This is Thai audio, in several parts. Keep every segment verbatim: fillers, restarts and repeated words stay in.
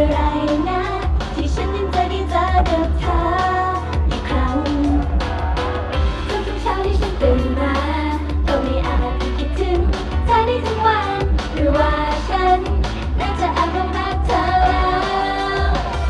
ไรนะที่ฉันยังจะได้เจอกับเธออีกครั้งทุกๆเช้าที่ฉันตื่นมาก็ไม่อาจคิดถึงเธอได้ทั้งวันหรือว่าฉันน่าจะแอบหลงรักเธอแล้ว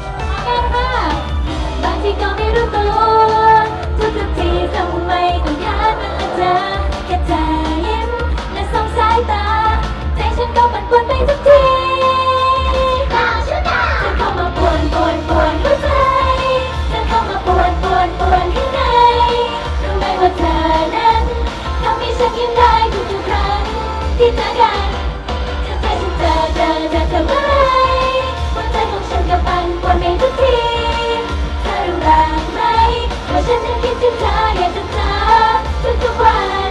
บางทีก็ไม่รู้ตัวทุกๆทีทำไมต้องคาดมันละเจอแค่เธอยิ้มและส่งสายตาใจฉันก็ปั่นป่วนไปทุกทีเธอเข้ามาป่วนป่วนป่วนหัวใจเธอเข้ามาป่วนป่วนป่วนข้างในรู้ไหมว่าเธอนั้นทำให้ฉันยิ้มได้ทุกๆครั้งที่เจอกันถ้าใจฉันเจอเจอเจอเธอเมื่อไรหัวใจของฉันก็ปั่นป่วนไปทุกทีเธอรู้บ้างไหมว่าฉันยังคิดถึงเธออยากจะเจอทุกๆวัน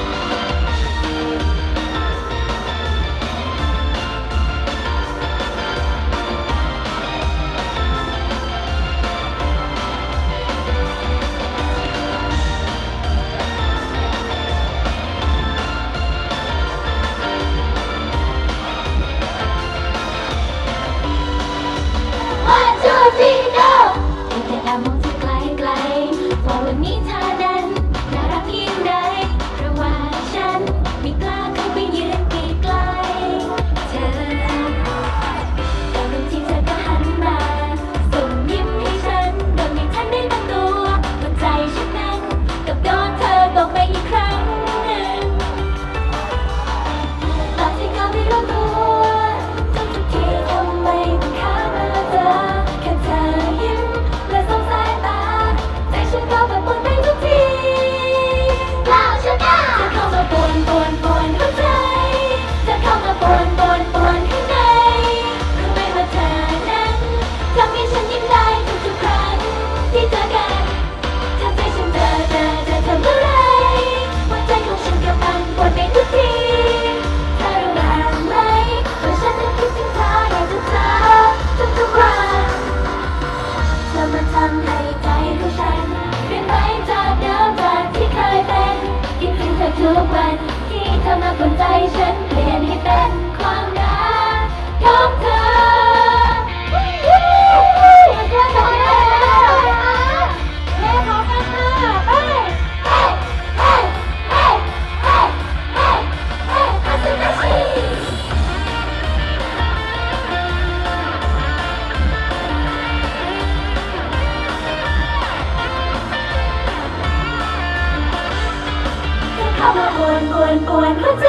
ทุกวันที่เธอมาบนใจฉันเปลี่ยนให้เป็นความรักของเธอเพื่อนทำได้แล้วเฮ้ยขอกันค่ะเฮ้ยเฮ้ยเฮ้ยเฮ้ยเฮ้ยเฮ้ยเฮ้ยอาซิอาซิเข้ามาป่วนป่วนป่วนหัวใจ